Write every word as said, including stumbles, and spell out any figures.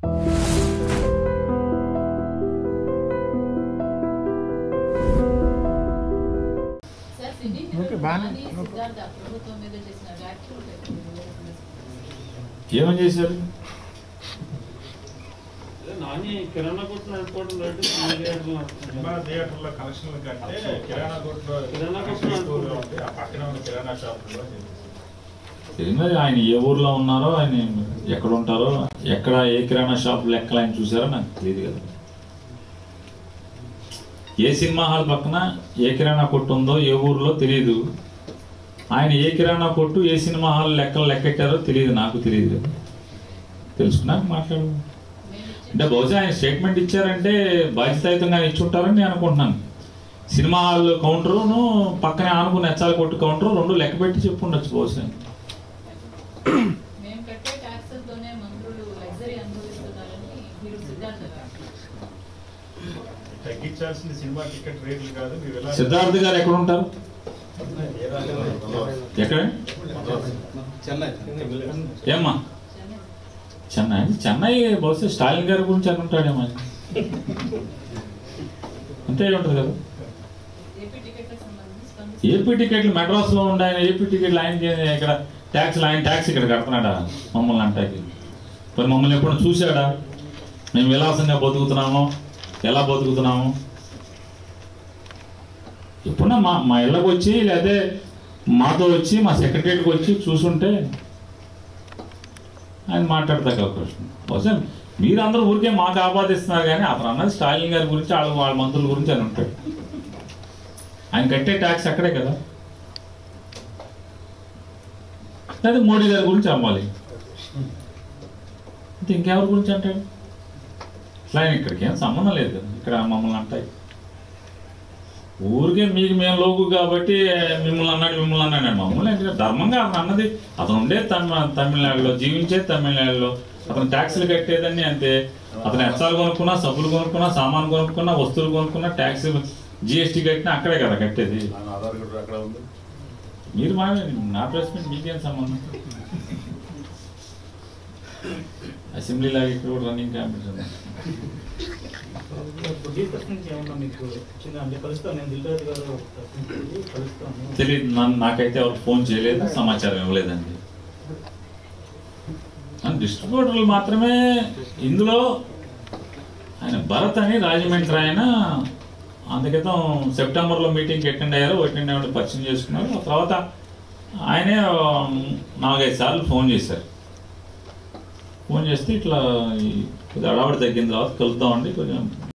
ఏమని చేశారు? నాని కిరాణా కొట్టు నడుపుకోవడం థియేటర్లో కలెక్షన్లు కంటే కిరాణా కొట్లో కిరాణా కొట్టు ఆ పక్కన ఉన్న కిరాణా షాపులో మరి ఆయన ఏ ఊర్లో ఉన్నారో, ఆయన ఎక్కడ ఉంటారో, ఎక్కడ ఏ కిరాణా షాప్ లెక్కలు ఆయన చూసారో నాకు తెలియదు కదా. ఏ సినిమా హాల్ పక్కన ఏ కిరాణా కొట్టు ఉందో ఏ ఊర్లో తెలియదు. ఆయన ఏ కిరాణా కొట్టు ఏ సినిమా హాల్ లెక్కలు లెక్కెట్టారో తెలియదు, నాకు తెలియదు. తెలుసుకున్నాక మాట్లాడు అంటే బహుశా ఆయన స్టేట్మెంట్ ఇచ్చారంటే బాధ్యతాయుతంగా ఇచ్చుంటారని నేను అనుకుంటున్నాను. సినిమా హాల్ కౌంటరును పక్కనే ఆనుకుని ఎచ్చాల కొట్టు కౌంటరు రెండు లెక్క పెట్టి చెప్పుండొచ్చు బహుశా. సిద్ధార్థ్ గారు ఎక్కడ ఉంటారు? ఎక్కడ? ఏమ్మా చెన్నై? చెన్నై బహుశా స్టాలిన్ గారి గురించి అనుకుంటాడేమో. అంతే ఉంటుంది కదా. ఏపీ టికెట్లు మెడ్రాస్లో ఉండే ఆయన ఏపీ టికెట్లు ఆయనకి ఇక్కడ ట్యాక్స్లు ఆయన ట్యాక్స్ ఇక్కడ కడుతున్నాడా మమ్మల్ని అంటాకి? మరి మమ్మల్ని ఎప్పుడు చూశాడా? మేము విలాసంగా బతుకుతున్నాము, ఎలా బతుకుతున్నాము? ఎప్పుడన్నా మా మా ఇళ్ళకి వచ్చి లేదా మాతో వచ్చి మా సెక్రటరీకి వచ్చి చూసుంటే ఆయన మాట్లాడతాక అవకాశం. బహుశా మీరందరూ ఊరికే మాకు ఆపాదిస్తున్నారు కానీ అతను అన్నది స్టాలిన్ గారి గురించి, వాళ్ళ వాళ్ళ మంత్రుల గురించి అని ఉంటాడు. ఆయన కట్టే ట్యాక్స్ అక్కడే కదా. లేదా మోడీ గారి గురించి అమ్మాలి, అంటే ఇంకెవరి గురించి అంటాడు? అసలు ఆయన ఇక్కడికి ఏం సంబంధం లేదు కదా. ఇక్కడ మమ్మల్ని అంటాయి ఊరికే మీకు మేము లోకు కాబట్టి మిమ్మల్ని అన్నాడు మిమ్మల్ని అన్నాడు. మమ్మల్ని అంటే ధర్మంగా అతను అన్నది. అతను ఉండే తమ తమిళనాడులో జీవించేది తమిళనాడులో, అతను ట్యాక్సులు కట్టేదని అంతే. అతను ఎచ్చాలు కొనుక్కున్నా, సబ్బులు కొనుక్కున్నా, సామాన్ కొనుక్కున్నా, వస్తువులు కొనుక్కున్నా ట్యాక్స్ జిఎస్టీ కట్టినా అక్కడే కదా కట్టేది. మీరు మా నా ప్రెసిడెంట్ మీకేం సంబంధం? అసెంబ్లీ లాగా ఇక్కడ కూడా రన్నింగ్ కాంపిటీషన్ తెలియదు. నన్ను నాకైతే ఎవరు ఫోన్ చేయలేదు, సమాచారం ఇవ్వలేదండి. డిస్ట్రిబ్యూటర్లు మాత్రమే ఇందులో. ఆయన భరత్ అని రాజమండ్రి ఆయన అందుకేతం సెప్టెంబర్లో మీటింగ్కి అటెండ్ అయ్యారు. అటెండ్ అయ్యి పరిచయం చేసుకున్నారు. ఆ తర్వాత ఆయనే నాలుగైదు సార్లు ఫోన్ చేశారు. ఫోన్ చేస్తే ఇట్లా కొద్దిగా అడావిడి తగ్గిన తర్వాత కలుద్దామండి కొంచెం